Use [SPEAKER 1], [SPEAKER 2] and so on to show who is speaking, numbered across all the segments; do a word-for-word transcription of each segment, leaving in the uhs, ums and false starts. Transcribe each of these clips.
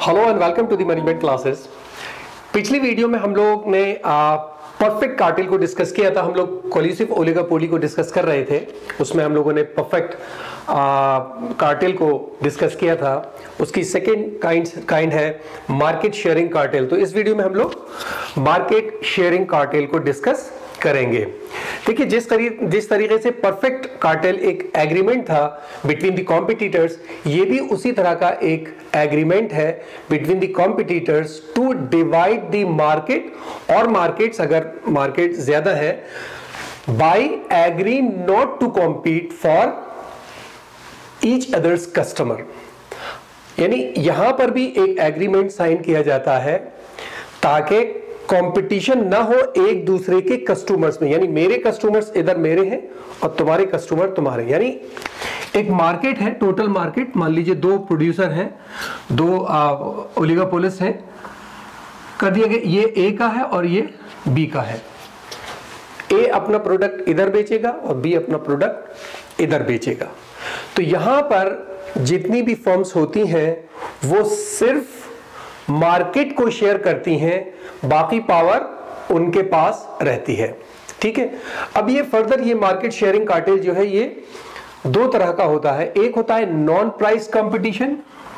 [SPEAKER 1] Hello and welcome to the management classes. पिछली video में हम लोग ने परफेक्ट कार्टेल को डिस्कस किया था। हम लोग कोलिसिव ओलिगोपोली को डिस्कस कर रहे थे। उसमें हम लोगों ने परफेक्ट कार्टेल को डिस्कस किया था। उसकी सेकेंड काइंड काइंड है मार्केट शेयरिंग कार्टेल। तो इस वीडियो में हम लोग मार्केट शेयरिंग कार्टेल को डिस्कस करेंगे। देखिए, जिस तरीके जिस तरीके से परफेक्ट कार्टेल एक एग्रीमेंट था बिटवीन द कॉम्पिटिटर्स, ये भी उसी तरह का एक एग्रीमेंट है between the competitors to divide the market, और मार्केट्स अगर मार्केट ज्यादा है, by agree not to compete for each others customer. यानी यहां पर भी एक एग्रीमेंट साइन किया जाता है ताकि कंपटीशन ना हो एक दूसरे के कस्टमर्स में। यानी मेरे कस्टमर्स इधर मेरे हैं और तुम्हारे कस्टमर तुम्हारे। यानी एक मार्केट है, टोटल मार्केट, मान लीजिए दो प्रोड्यूसर हैं, दो ओलिगोपोलिस हैं, कर दिया गया ये ए का है और ये बी का है। ए अपना प्रोडक्ट इधर बेचेगा और बी अपना प्रोडक्ट इधर बेचेगा। तो यहां पर जितनी भी फर्म्स होती हैं वो सिर्फ मार्केट को शेयर करती हैं, बाकी पावर उनके पास रहती है। ठीक है। अब ये फर्दर ये मार्केट शेयरिंग कार्टेल जो है ये दो तरह का होता है। एक होता है non price competition,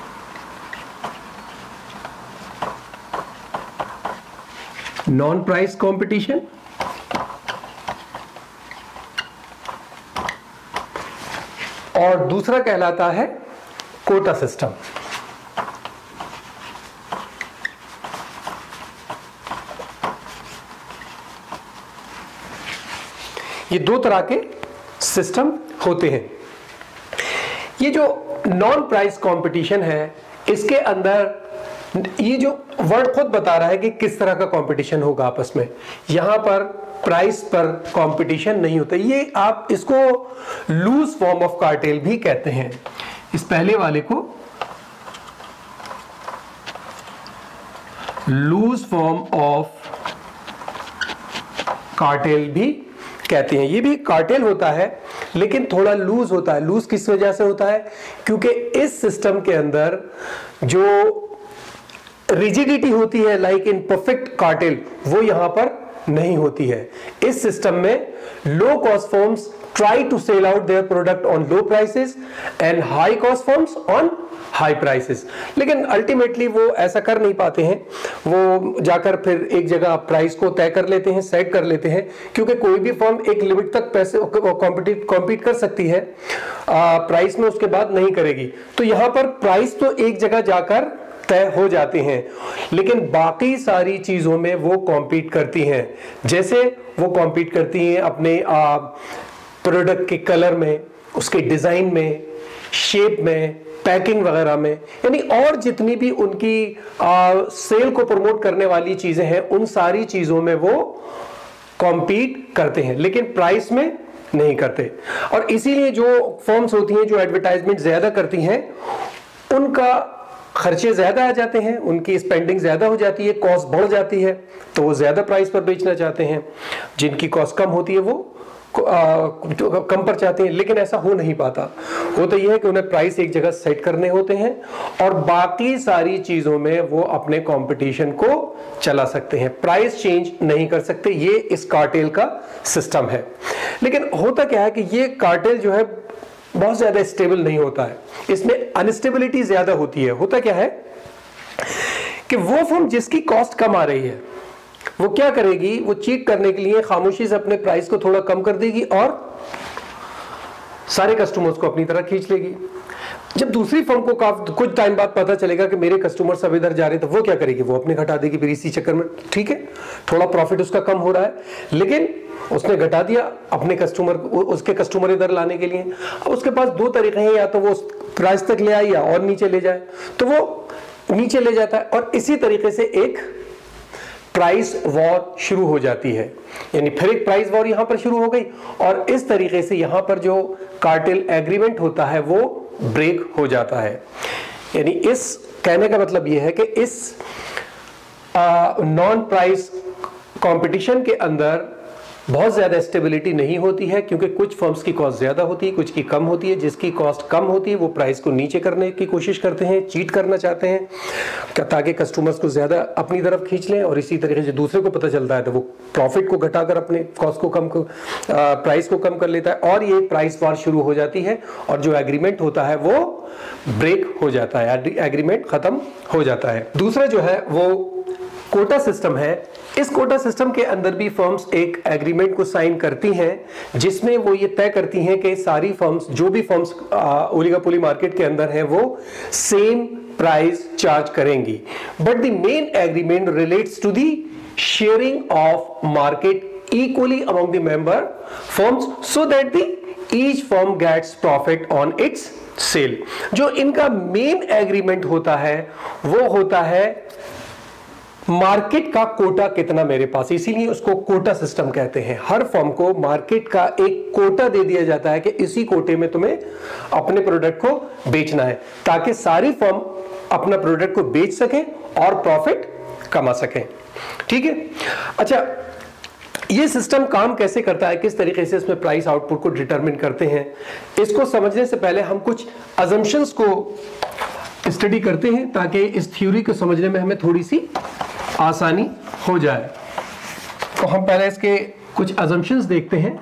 [SPEAKER 1] non price competition, और दूसरा कहलाता है कोटा सिस्टम। ये दो तरह के सिस्टम होते हैं। ये जो नॉन प्राइस कंपटीशन है, इसके अंदर ये जो वर्ड खुद बता रहा है कि किस तरह का कंपटीशन होगा आपस में। यहां पर प्राइस पर कंपटीशन नहीं होता। ये आप इसको लूज फॉर्म ऑफ कार्टेल भी कहते हैं। इस पहले वाले को लूज फॉर्म ऑफ कार्टेल भी कहते हैं। ये भी कार्टेल होता है लेकिन थोड़ा लूज होता है। लूज किस वजह से होता है? क्योंकि इस सिस्टम के अंदर जो रिजिडिटी होती है लाइक इन परफेक्ट कार्टेल, वो यहां पर नहीं होती है। इस सिस्टम में low cost firms try to sell out their product on low prices and high cost firms on high prices. लेकिन अल्टीमेटली वो ऐसा कर नहीं पाते हैं। वो जाकर फिर एक जगह प्राइस को तय कर लेते हैं, सेट कर लेते हैं, क्योंकि कोई भी फर्म एक लिमिट तक पैसे कॉम्पिटिट कॉम्पीट कर सकती है आ, प्राइस में, उसके बाद नहीं करेगी। तो यहां पर प्राइस तो एक जगह जाकर तय हो जाते हैं, लेकिन बाकी सारी चीजों में वो कॉम्पीट करती हैं। जैसे वो कॉम्पीट करती हैं अपने प्रोडक्ट के कलर में, उसके डिजाइन में, शेप में, पैकिंग वगैरह में, यानी और जितनी भी उनकी आ, सेल को प्रमोट करने वाली चीजें हैं, उन सारी चीजों में वो कॉम्पीट करते हैं, लेकिन प्राइस में नहीं करते। और इसीलिए जो फर्म्स होती हैं जो एडवर्टाइजमेंट ज्यादा करती हैं, उनका खर्चे ज्यादा आ जाते हैं, उनकी स्पेंडिंग ज्यादा हो जाती है, कॉस्ट बढ़ जाती है, तो वो ज्यादा प्राइस पर बेचना चाहते हैं। जिनकी कॉस्ट कम होती है वो आ, कम पर चाहते हैं, लेकिन ऐसा हो नहीं पाता। होता यह है कि उन्हें प्राइस एक जगह सेट करने होते हैं और बाकी सारी चीजों में वो अपने कंपटीशन को चला सकते हैं, प्राइस चेंज नहीं कर सकते। ये इस कार्टेल का सिस्टम है। लेकिन होता क्या है कि ये कार्टेल जो है बहुत ज्यादा स्टेबल नहीं होता है, इसमें अनस्टेबिलिटी ज्यादा होती है। होता क्या है कि वो फर्म जिसकी कॉस्ट कम आ रही है, वो क्या करेगी, वो चीट करने के लिए खामोशी से अपने प्राइस को थोड़ा कम कर देगी और सारे कस्टमर्स को अपनी तरफ खींच लेगी। जब दूसरी फर्म को कुछ टाइम बाद पता चलेगा कि मेरे कस्टमर्स अब इधर जा रहे हैं, तो वो क्या करेगी, वो अपने घटा देगी। फिर इसी चक्कर में ठीक है, थोड़ा प्रॉफिट उसका कम हो रहा है, लेकिन उसने घटा दिया अपने कस्टमर, उसके कस्टमर इधर लाने के लिए। अब उसके पास दो तरीके हैं, या तो वो प्राइस तक ले आए या और नीचे ले जाए, तो वो नीचे ले जाता है और इसी तरीके से एक प्राइस वॉर शुरू हो जाती है। यानी फिर एक प्राइस वॉर यहां पर शुरू हो गई और इस तरीके से यहां पर जो कार्टेल एग्रीमेंट होता है वो ब्रेक हो जाता है। यानी इस कहने का मतलब यह है कि इस नॉन प्राइस कंपटीशन के अंदर बहुत ज़्यादा स्टेबिलिटी नहीं होती है, क्योंकि कुछ फर्म्स की कॉस्ट ज़्यादा होती है, कुछ की कम होती है। जिसकी कॉस्ट कम होती है वो प्राइस को नीचे करने की कोशिश करते हैं, चीट करना चाहते हैं ताकि कस्टमर्स को ज़्यादा अपनी तरफ खींच लें, और इसी तरीके से दूसरे को पता चलता है तो वो प्रॉफिट को घटाकर अपने कॉस्ट को कम को प्राइस को कम कर लेता है, और ये प्राइस वार शुरू हो जाती है, और जो एग्रीमेंट होता है वो ब्रेक हो जाता है, एग्रीमेंट खत्म हो जाता है। दूसरा जो है वो कोटा सिस्टम है। इस कोटा सिस्टम के अंदर भी फर्म्स एक एग्रीमेंट को साइन करती हैं, जिसमें वो ये तय करती हैं कि सारी फर्म्स, जो भी फर्म्स ओलिगोपोली मार्केट के अंदर हैं, वो सेम प्राइस चार्ज करेंगी। But the main agreement relates to the sharing of market equally among the member firms, so that the each firm gets profit on its sale. जो इनका main agreement होता है वो होता है मार्केट का कोटा कितना मेरे पास, इसीलिए उसको कोटा सिस्टम कहते हैं। हर फर्म को मार्केट का एक कोटा दे दिया जाता है कि इसी कोटे में तुम्हें अपने प्रोडक्ट को बेचना है, ताकि सारी फर्म अपना प्रोडक्ट को बेच सकें और प्रॉफिट कमा सकें। ठीक है, अच्छा, ये सिस्टम काम कैसे करता है, किस तरीके से इसमें प्राइस आउटपुट को डिटरमिन करते हैं, इसको समझने से पहले हम कुछ अजम्पशंस को स्टडी करते हैं, ताकि इस थ्योरी को समझने में हमें थोड़ी सी आसानी हो जाए। तो हम पहले इसके कुछ अजम्पशंस देखते हैं।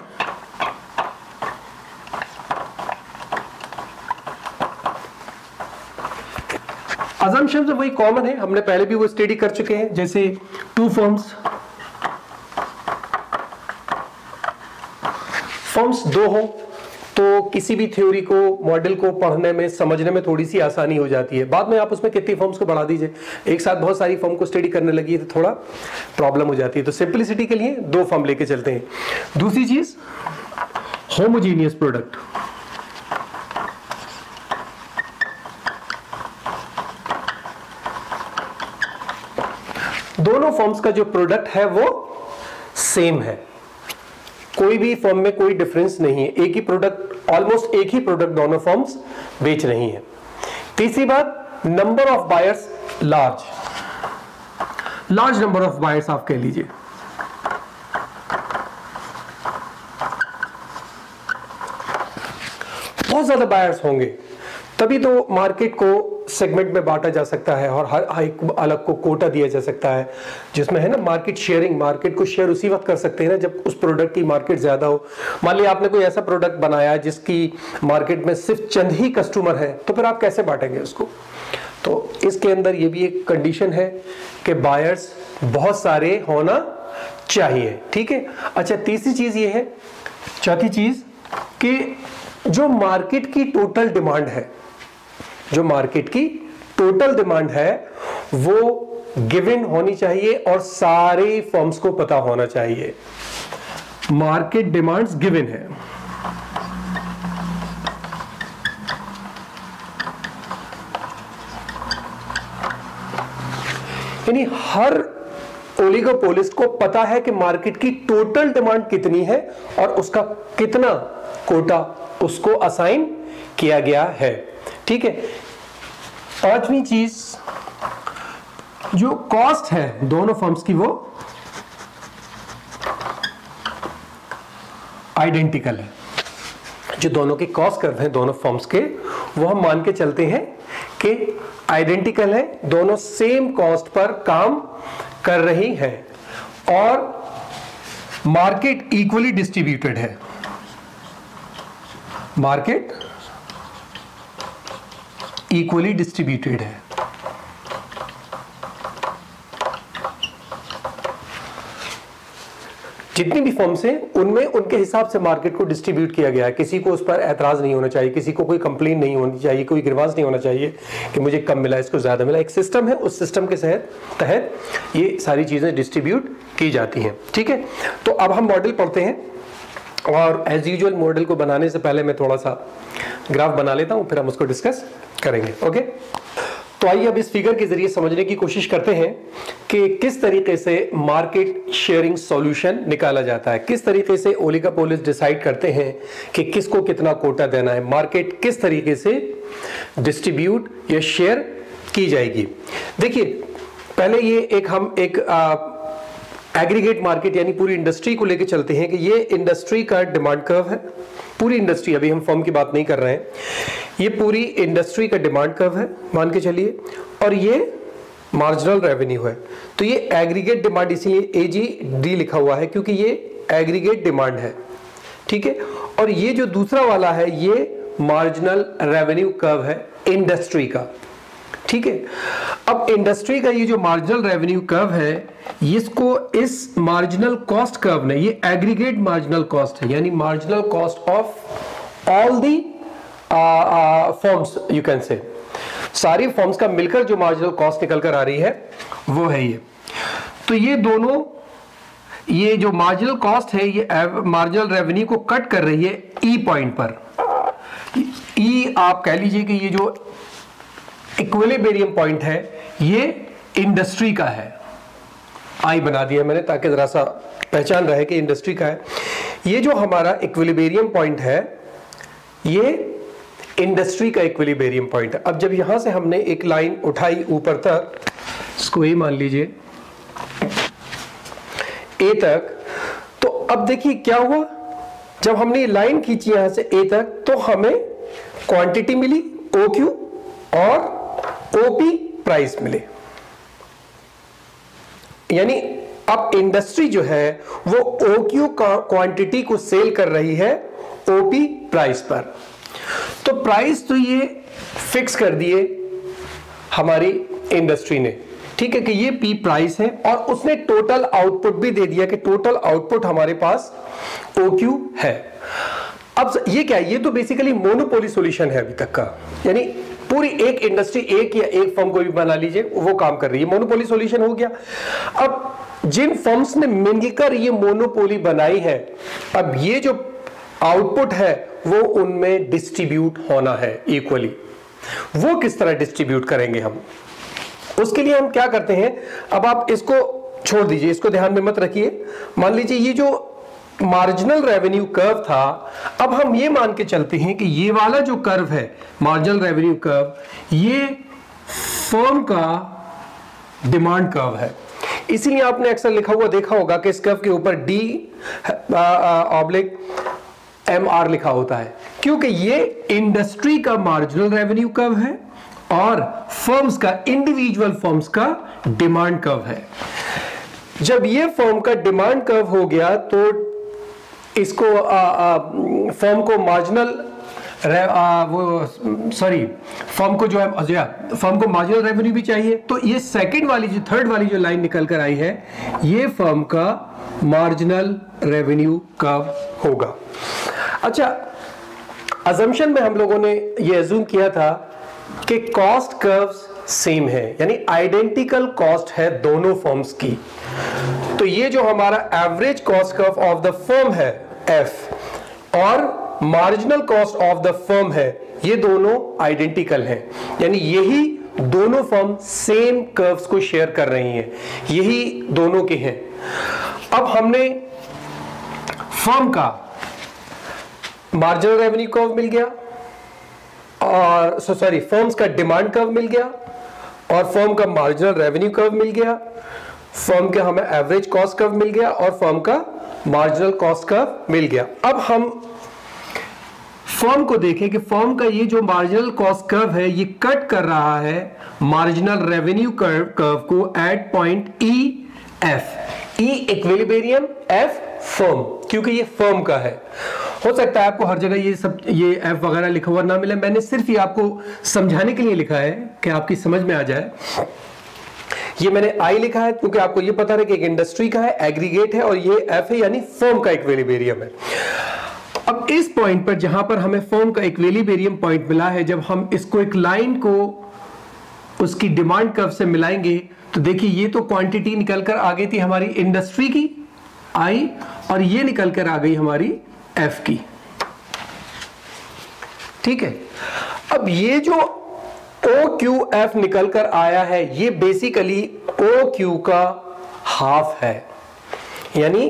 [SPEAKER 1] अजम्पशंस वही कॉमन है, हमने पहले भी वो स्टडी कर चुके हैं, जैसे टू फर्म्स फर्म्स दो हो तो किसी भी थ्योरी को, मॉडल को पढ़ने में, समझने में थोड़ी सी आसानी हो जाती है। बाद में आप उसमें कितनी फर्म्स को बढ़ा दीजिए, एक साथ बहुत सारी फर्म को स्टडी करने लगी तो थोड़ा प्रॉब्लम हो जाती है। तो सिंपलिसिटी के लिए दो फर्म लेके चलते हैं। दूसरी चीज, होमोजीनियस प्रोडक्ट। दोनों फर्म्स का जो प्रोडक्ट है वो सेम है, कोई भी फर्म में कोई डिफरेंस नहीं है, एक ही प्रोडक्ट, ऑलमोस्ट एक ही प्रोडक्ट दोनों फर्म्स बेच रही हैं। तीसरी बात, number of buyers large, large number of buyers आप कह लीजिए। बहुत ज्यादा बायर्स होंगे तभी तो मार्केट को सेगमेंट में बांटा जा सकता है और हर एक अलग को कोटा दिया जा सकता है, जिसमें है ना मार्केट शेयरिंग। मार्केट को शेयर उसी वक्त कर सकते हैं ना जब उस प्रोडक्ट की मार्केट ज्यादा हो। मान लिया आपने कोई ऐसा प्रोडक्ट बनाया जिसकी मार्केट में सिर्फ चंद ही कस्टमर है, तो फिर आप कैसे बांटेंगे उसको? तो इसके अंदर ये भी एक कंडीशन है कि बायर्स बहुत सारे होना चाहिए। ठीक है, अच्छा, तीसरी चीज ये है, चौथी चीज कि जो मार्केट की टोटल डिमांड है, जो मार्केट की टोटल डिमांड है वो गिवन होनी चाहिए और सारे फर्म्स को पता होना चाहिए। मार्केट डिमांड्स गिवन है, यानी हर ओलिगोपोलिस्ट को पता है कि मार्केट की टोटल डिमांड कितनी है और उसका कितना कोटा उसको असाइन किया गया है। ठीक है, पांचवी चीज, जो कॉस्ट है दोनों फर्म्स की वो आइडेंटिकल है। जो दोनों के कॉस्ट कर्व हैं दोनों फर्म्स के, वो हम मान के चलते हैं कि आइडेंटिकल है, दोनों सेम कॉस्ट पर काम कर रही हैं और मार्केट इक्वली डिस्ट्रीब्यूटेड है। मार्केट इक्वली डिस्ट्रीब्यूटेड है। जितनी भी फर्म्स हैं उनमें उनके हिसाब से मार्केट को डिस्ट्रीब्यूट किया गया है। किसी को उस पर ऐतराज नहीं होना चाहिए, किसी को कोई कंप्लेन नहीं होनी चाहिए, कोई गिरवाज नहीं होना चाहिए कि मुझे कम मिला, इसको ज्यादा मिला। एक सिस्टम है, उस सिस्टम के तहत तहत ये सारी चीजें डिस्ट्रीब्यूट की जाती हैं। ठीक है, तो अब हम मॉडल पढ़ते हैं और एज यूजुअल मॉडल को बनाने से पहले मैं थोड़ा सा ग्राफ बना लेता हूं, फिर हम उसको डिस्कस करेंगे। ओके, तो आइए अब इस फिगर के जरिए समझने की कोशिश करते हैं कि किस तरीके से मार्केट शेयरिंग सॉल्यूशन निकाला जाता है, किस तरीके से ओलिगोपोलिस्ट डिसाइड करते हैं कि किसको कितना कोटा देना है, मार्केट किस तरीके से डिस्ट्रीब्यूट या शेयर की जाएगी। देखिए, पहले ये एक हम एक एग्रीगेट मार्केट यानी पूरी इंडस्ट्री को लेके चलते हैं कि ये इंडस्ट्री का डिमांड कर्व है, पूरी इंडस्ट्री, अभी हम फर्म की बात नहीं कर रहे हैं, ये पूरी इंडस्ट्री का डिमांड कर्व है मान के चलिए, और ये मार्जिनल रेवेन्यू है। तो ये एग्रीगेट डिमांड, इसीलिए ए जी डी लिखा हुआ है क्योंकि ये एग्रीगेट डिमांड है, ठीक है। और ये जो दूसरा वाला है ये मार्जिनल रेवेन्यू कर्व है इंडस्ट्री का, ठीक है। अब इंडस्ट्री का ये जो मार्जिनल रेवेन्यू कर्व है, इसको इस मार्जिनल कॉस्ट कर्व ने, ये एग्रीगेट मार्जिनल कॉस्ट है, यानी marginal cost of all the firms, you can say सारी फर्म्स का मिलकर जो मार्जिनल कॉस्ट निकल कर आ रही है वो है ये। तो ये दोनों, ये जो मार्जिनल कॉस्ट है ये मार्जिनल रेवेन्यू को कट कर रही है ई पॉइंट पर। ई आप कह लीजिए कि ये जो इक्विलिब्रियम पॉइंट है ये इंडस्ट्री का है, आई बना दिया मैंने ताकि जरा सा पहचान रहे कि इंडस्ट्री का है। ये जो हमारा इक्विलिब्रियम पॉइंट है ये इंडस्ट्री का इक्विलिब्रियम पॉइंट है। अब जब यहां से हमने एक लाइन उठाई ऊपर तक, इसको ए मान लीजिए, ए तक, तो अब देखिए क्या हुआ, जब हमने लाइन खींची यहां से ए तक तो हमें क्वांटिटी मिली ओ क्यू और ओपी प्राइस मिले, यानी अब इंडस्ट्री जो है वो ओ क्यू का क्वांटिटी को सेल कर रही है ओपी प्राइस पर। तो प्राइस तो ये फिक्स कर दिए हमारी इंडस्ट्री ने, ठीक है, कि ये पी प्राइस है, और उसने टोटल आउटपुट भी दे दिया कि टोटल आउटपुट हमारे पास ओ क्यू है। अब ये क्या है, ये तो बेसिकली मोनोपोली सॉल्यूशन है अभी तक का, यानी पूरी एक इंडस्ट्री, एक या एक फर्म को भी बना लीजिए वो काम कर रही है, मोनोपोली सॉल्यूशन हो गया। अब जिन फर्म्स ने मिलकर ये मोनोपोली बनाई है, अब ये जो आउटपुट है वो उनमें डिस्ट्रीब्यूट होना है इक्वली। वो किस तरह डिस्ट्रीब्यूट करेंगे हम, उसके लिए हम क्या करते हैं, अब आप इसको छोड़ दीजिए, इसको ध्यान में मत रखिए। मान लीजिए ये जो मार्जिनल रेवेन्यू कर्व था, अब हम ये मान के चलते हैं कि ये वाला जो कर्व है मार्जिनल रेवेन्यू कर्व, ये फर्म का डिमांड कर्व है। इसीलिए आपने अक्सर लिखा हुआ देखा होगा कि इस कर्व के ऊपर डी ऑब्लिक एम आर लिखा होता है, क्योंकि ये इंडस्ट्री का मार्जिनल रेवेन्यू कर्व है और फर्म्स का, इंडिविजुअल फर्म्स का डिमांड कर्व है। जब ये फर्म का डिमांड कर्व हो गया तो इसको फर्म को मार्जिनल वो सॉरी फर्म को जो है फर्म को मार्जिनल रेवेन्यू भी चाहिए, तो ये सेकंड वाली जो थर्ड वाली जो लाइन निकल कर आई है ये फर्म का मार्जिनल रेवेन्यू कर्व होगा। अच्छा, अजम्पशन में हम लोगों ने ये अज्यूम किया था कि कॉस्ट कर्व्स सेम है, यानी आइडेंटिकल कॉस्ट है दोनों फर्म्स की। तो ये जो हमारा average cost curve of the firm है एफ और marginal cost of the firm है, ये दोनों आइडेंटिकल हैं, यानी यही दोनों फर्म सेम कर्व्स को शेयर कर रही हैं, यही दोनों के हैं। अब हमने फर्म का मार्जिनल रेवेन्यू कर्व मिल गया और सो सॉरी फर्म्स का डिमांड कर्व मिल गया और फर्म का मार्जिनल रेवेन्यू कर्व मिल गया, फर्म का हमें एवरेज कॉस्ट कर्व मिल गया और फर्म का मार्जिनल कॉस्ट कर्व मिल गया। अब हम फर्म को देखें कि फर्म का ये जो मार्जिनल कॉस्ट कर्व है ये कट कर रहा है मार्जिनल रेवेन्यू कर्व कर्व को at point E F, E equilibrium, F firm, क्योंकि ये फर्म का है। हो सकता है आपको हर जगह ये सब ये एफ वगैरह लिखा हुआ ना मिले, मैंने सिर्फ ये आपको समझाने के लिए लिखा है कि आपकी समझ में आ जाए। ये मैंने आई लिखा है क्योंकि आपको ये पता रहे कि एक इंडस्ट्री का है, एग्रीगेट है, और ये एफ है यानी फर्म का इक्विलिब्रियम है। अब इस पॉइंट पर जहां पर हमें फर्म का इक्विलिब्रियम पॉइंट मिला है, जब हम इसको एक लाइन को उसकी डिमांड कर्व से मिलाएंगे तो देखिए ये तो क्वांटिटी निकल कर आ गई थी हमारी इंडस्ट्री की आई, और ये निकल कर आ गई हमारी एफ की, ठीक है। अब ये जो ओ क्यू एफ निकल कर आया है ये बेसिकली ओ क्यू का हाफ है, यानी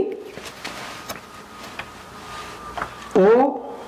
[SPEAKER 1] O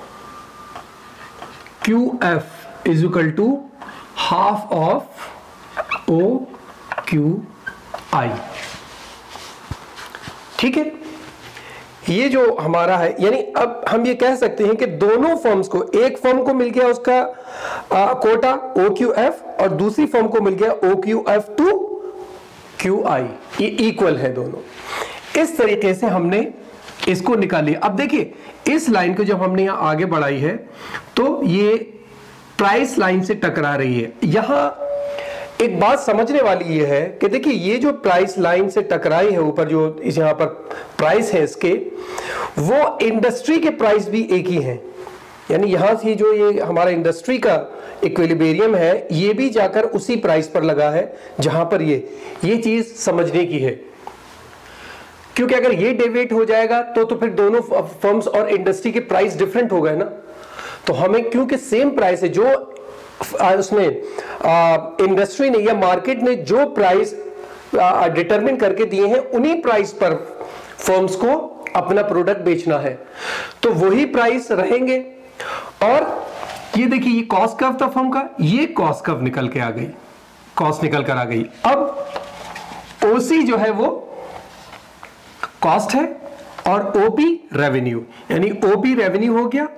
[SPEAKER 1] Q F is equal to half of O Q I. ठीक है, ये जो हमारा है, यानी अब हम ये कह सकते हैं कि दोनों फर्म्स को, एक फर्म को मिल गया उसका आ, कोटा ओ क्यू एफ और दूसरी फर्म को मिल गया O Q F to Q I, ये इक्वल है दोनों। इस तरीके से हमने इसको निकाली। अब देखिए इस लाइन को जब हमने यहां आगे बढ़ाई है तो ये प्राइस लाइन से टकरा रही है। यहां एक बात समझने वाली ये है कि देखिए ये जो प्राइस लाइन से टकराई है ऊपर, जो इस यहां पर प्राइस है इसके, वो इंडस्ट्री के प्राइस भी एक ही हैं। यानी यहां से जो ये हमारा इंडस्ट्री का इक्विलिब्रियम है ये भी जाकर उसी प्राइस पर लगा है जहां पर ये ये चीज समझने की है, क्योंकि अगर ये डेविएट हो जाएगा तो तो फिर दोनों फर्म्स और इंडस्ट्री के प्राइस डिफरेंट हो गए ना। तो हमें क्योंकि सेम प्राइस है, जो उसने इंडस्ट्री ने या मार्केट ने जो प्राइस डिटरमिन करके दिए हैं उन्हीं प्राइस पर फर्म्स को अपना प्रोडक्ट बेचना है, तो वही प्राइस रहेंगे। और ये देखिए ये कॉस्ट कर्व था फर्म का, ये कॉस्ट कर्व निकल के आ गई, कॉस्ट निकल कर आ गई। अब ओसी जो है वो कॉस्ट है और ओपी रेवेन्यू, यानी ओपी रेवेन्यू हो गया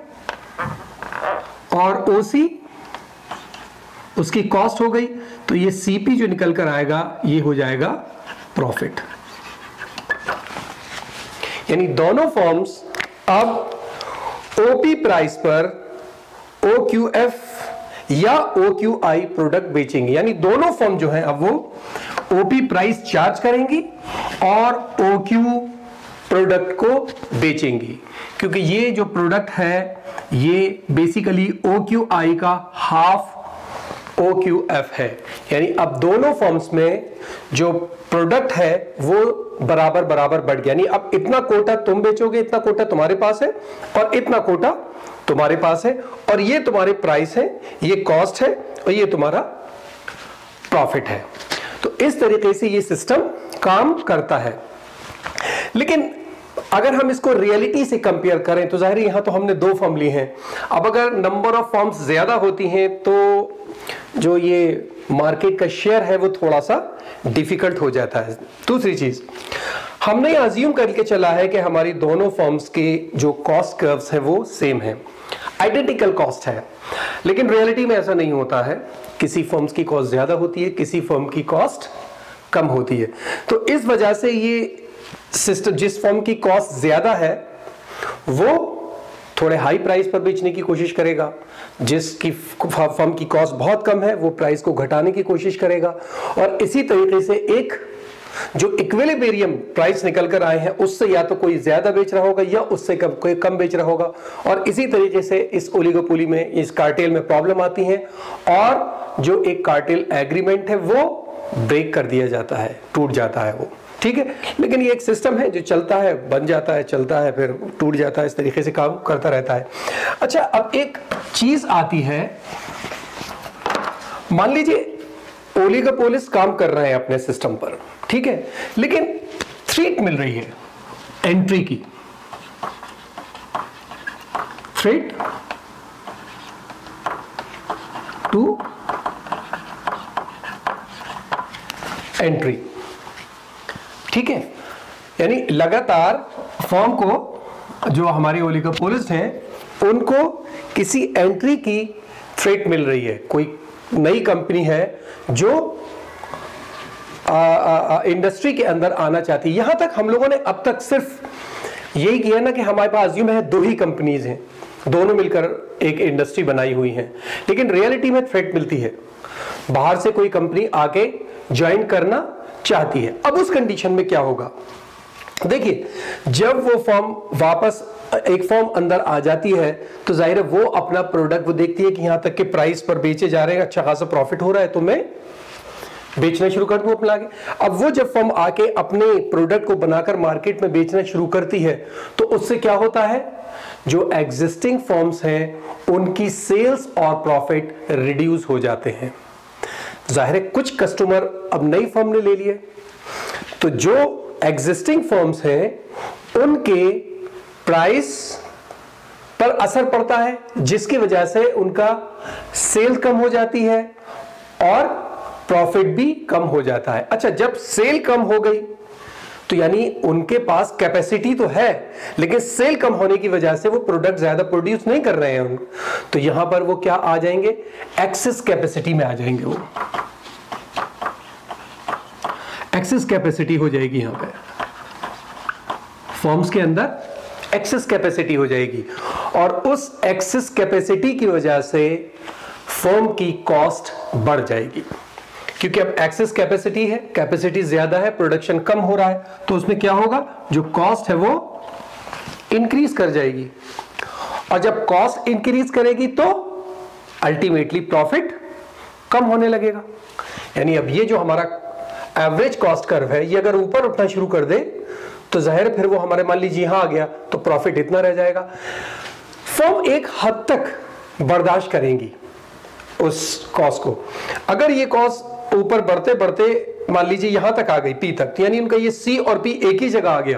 [SPEAKER 1] और ओसी उसकी कॉस्ट हो गई, तो ये सीपी जो निकल कर आएगा ये हो जाएगा प्रॉफिट। यानी दोनों फर्म्स अब ओपी प्राइस पर ओ क्यू एफ या ओ क्यू आई प्रोडक्ट बेचेंगे, यानी दोनों फर्म जो है अब वो ओपी प्राइस चार्ज करेंगी और ओ क्यू प्रोडक्ट को बेचेंगी, क्योंकि ये जो प्रोडक्ट है ये बेसिकली ओ क्यू आई का हाफ ओ क्यू एफ है। यानी अब दोनों फर्म्स में जो प्रोडक्ट है वो बराबर बराबर बढ़ गया, यानी अब इतना कोटा तुम बेचोगे, इतना कोटा तुम्हारे पास है और इतना कोटा तुम्हारे पास है, और ये तुम्हारे प्राइस है, ये कॉस्ट है और ये तुम्हारा प्रॉफिट है। तो इस तरीके से ये सिस्टम काम करता है। लेकिन अगर हम इसको रियलिटी से कंपेयर करें तो जाहिर है यहां तो हमने दो फर्म ली हैं। अब अगर नंबर ऑफ फर्म्स ज्यादा होती हैं तो जो ये मार्केट का शेयर है वो थोड़ा सा डिफिकल्ट हो जाता है। दूसरी चीज, हमने अज्यूम करके चला है कि हमारी दोनों फर्म्स के जो कॉस्ट कर्व्स है वो सेम है, आइडेंटिकल कॉस्ट है, लेकिन रियलिटी में ऐसा नहीं होता है। किसी फर्म्स की कॉस्ट ज्यादा होती है, किसी फर्म की कॉस्ट कम होती है। तो इस वजह से ये सिस्टम, जिस फर्म की कॉस्ट ज्यादा है वो थोड़े हाई प्राइस पर बेचने की कोशिश करेगा, जिसकी फर्म की कॉस्ट बहुत कम है वो प्राइस को घटाने की कोशिश करेगा, और इसी तरीके से एक जो इक्विलिब्रियम प्राइस निकल कर आए हैं उससे या तो कोई ज्यादा बेच रहा होगा या उससे कम कोई कम बेच रहा होगा। और इसी तरीके से इस ओलिगोपोली में, इस कार्टेल में प्रॉब्लम आती है और जो एक कार्टेल एग्रीमेंट है वो ब्रेक कर दिया जाता है, टूट जाता है वो, ठीक है। लेकिन ये एक सिस्टम है जो चलता है, बन जाता है, चलता है, फिर टूट जाता है, इस तरीके से काम करता रहता है। अच्छा, अब एक चीज आती है, मान लीजिए ओलिगोपोलिस काम कर रहे हैं अपने सिस्टम पर, ठीक है, लेकिन थ्रेट मिल रही है एंट्री की, थ्रेट टू एंट्री, ठीक है। यानी लगातार फर्म को, जो हमारे ओलिगोपोलिस्ट हैं, उनको किसी एंट्री की थ्रेट मिल रही है। कोई नई कंपनी है जो आ, आ, आ, इंडस्ट्री के अंदर आना चाहती है। यहां तक हम लोगों ने अब तक सिर्फ यही किया ना कि हमारे पास अज्यूम है दो ही कंपनीज हैं, दोनों मिलकर एक इंडस्ट्री बनाई हुई है, लेकिन रियलिटी में थ्रेट मिलती है, बाहर से कोई कंपनी आके ज्वाइन करना चाहती है। अब उस कंडीशन में क्या होगा, देखिए, जब वो फर्म वापस एक फर्म अंदर आ जाती है तो जाहिर है वो अपना प्रोडक्ट वो देखती है कि यहां तक के प्राइस पर बेचे जा रहे हैं, अच्छा खासा प्रॉफिट हो रहा है, तो मैं बेचना शुरू कर दूं अपना आगे। अब वो जब फर्म आके अपने प्रोडक्ट को बनाकर मार्केट में बेचना शुरू करती है तो उससे क्या होता है, जो एग्जिस्टिंग फर्म्स हैं उनकी सेल्स और प्रॉफिट रिड्यूस हो जाते हैं। जाहिर है कुछ कस्टमर अब नई फर्म ने ले लिए, तो जो एग्जिस्टिंग फर्म्स हैं उनके प्राइस पर असर पड़ता है, जिसकी वजह से उनका सेल कम हो जाती है और प्रॉफिट भी कम हो जाता है। अच्छा, जब सेल कम हो गई तो यानी उनके पास कैपेसिटी तो है, लेकिन सेल कम होने की वजह से वो प्रोडक्ट ज्यादा प्रोड्यूस नहीं कर रहे हैं उन, तो यहां पर वो क्या आ जाएंगे, एक्सेस कैपेसिटी में आ जाएंगे, वो एक्सेस कैपेसिटी हो जाएगी यहां पे, फॉर्म्स के अंदर एक्सेस कैपेसिटी हो जाएगी, और उस एक्सेस कैपेसिटी की वजह से फर्म की कॉस्ट बढ़ जाएगी, क्योंकि अब एक्सेस कैपेसिटी है, कैपेसिटी ज्यादा है, प्रोडक्शन कम हो रहा है, तो उसमें क्या होगा, जो कॉस्ट है वो इंक्रीज कर जाएगी, और जब कॉस्ट इंक्रीज करेगी तो अल्टीमेटली प्रॉफिट कम होने लगेगा। यानी अब ये जो हमारा एवरेज कॉस्ट कर्व है, ये अगर ऊपर उठना शुरू कर दे तो जाहिर फिर वो हमारे, मान लीजिए यहां आ गया तो प्रॉफिट इतना रह जाएगा। फर्म एक हद तक बर्दाश्त करेंगी उस कॉस्ट को। अगर ये कॉस्ट ऊपर बढ़ते बढ़ते मान लीजिए यहां तक आ गई, पी तक, यानी उनका ये सी और पी एक ही जगह आ गया,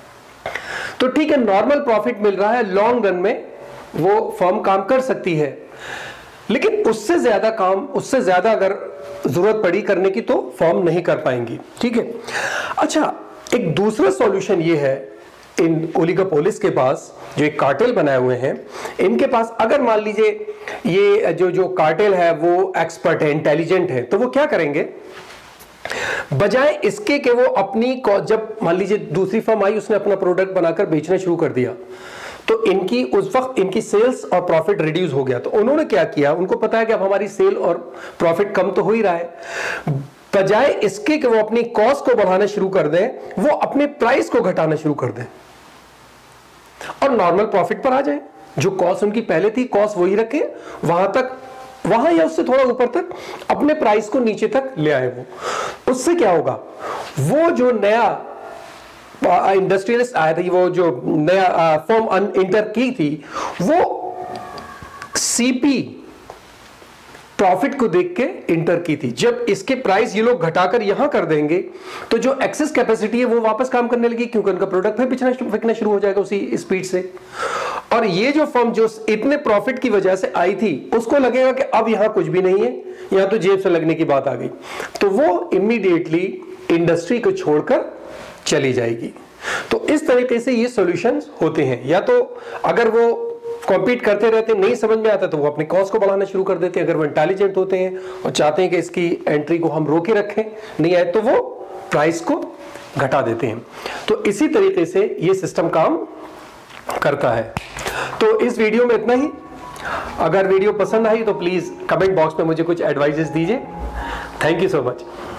[SPEAKER 1] तो ठीक है, नॉर्मल प्रॉफिट मिल रहा है, लॉन्ग रन में वो फर्म काम कर सकती है, लेकिन उससे ज्यादा काम, उससे ज्यादा अगर जरूरत पड़ी करने की तो फर्म नहीं कर पाएंगी। ठीक है। अच्छा, एक दूसरा सॉल्यूशन ये है इन ओलिगोपोलिस के पास, जो एक कार्टेल बनाए हुए हैं, इनके पास अगर मान लीजिए ये जो जो कार्टेल है वो एक्सपर्ट है, इंटेलिजेंट है, तो वो क्या करेंगे, बजाय इसके कि वो अपनी, जब मान लीजिए दूसरी फर्म आई, उसने अपना प्रोडक्ट बनाकर बेचना शुरू कर दिया, तो इनकी उस वक्त इनकी सेल्स और प्रॉफिट रिड्यूस हो गया, तो उन्होंने क्या किया, उनको पता है कि अब हमारी सेल और प्रॉफिट कम तो हो ही रहा है, बजाय इसके कि वो अपनी कॉस्ट को बढ़ाना शुरू कर दें, वो अपने प्राइस को घटाना शुरू कर दें और नॉर्मल प्रॉफिट पर आ जाए। जो कॉस्ट उनकी पहले थी, कॉस्ट वही रखे, वहां तक, वहां या उससे थोड़ा ऊपर तक अपने प्राइस को नीचे तक ले आए। वो उससे क्या होगा, वो जो नया इंडस्ट्रियलिस्ट आया था, वो जो नया फर्म इंटर की थी, वो सीपी प्रॉफिट को देख के इंटर की थी। जब इसके प्राइस ये लोग घटाकर यहां कर देंगे तो जो एक्सेस कैपेसिटी है वो वापस काम करने लगी, क्योंकि उनका प्रोडक्ट फिर बिकना बिकना शुरू हो जाएगा उसी स्पीड से। और ये जो फर्म जो इतने प्रॉफिट की वजह से आई थी, उसको लगेगा कि अब यहां कुछ भी नहीं है, यहां तो जेब से लगने की बात आ गई, तो वो इमीडिएटली इंडस्ट्री को छोड़कर चली जाएगी। तो इस तरीके से ये सॉल्यूशंस होते हैं। या तो अगर वो कॉम्पीट करते रहते, नहीं समझ में आता, तो वो अपने कॉस्ट को बढ़ाना शुरू कर देते हैं। अगर वो इंटेलिजेंट होते हैं और चाहते हैं कि इसकी एंट्री को हम रोके रखें, नहीं आए, तो वो प्राइस को घटा देते हैं। तो इसी तरीके से ये सिस्टम काम करता है। तो इस वीडियो में इतना ही। अगर वीडियो पसंद आई तो प्लीज कमेंट बॉक्स में मुझे कुछ एडवाइजेस दीजिए। Thank you so much.